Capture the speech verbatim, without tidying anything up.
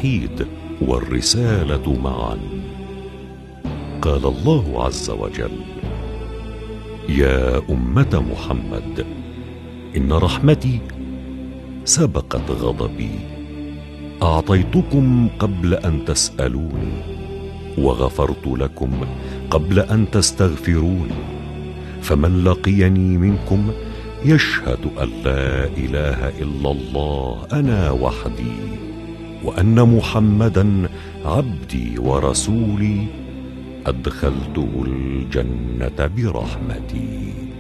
التوحيد والرسالة معا. قال الله عز وجل: يا أمة محمد، إن رحمتي سبقت غضبي، أعطيتكم قبل أن تسألوني، وغفرت لكم قبل أن تستغفروني، فمن لقيني منكم يشهد أن لا إله إلا الله أنا وحدي، وأن محمدا عبدي ورسولي، أدخلته الجنة برحمتي.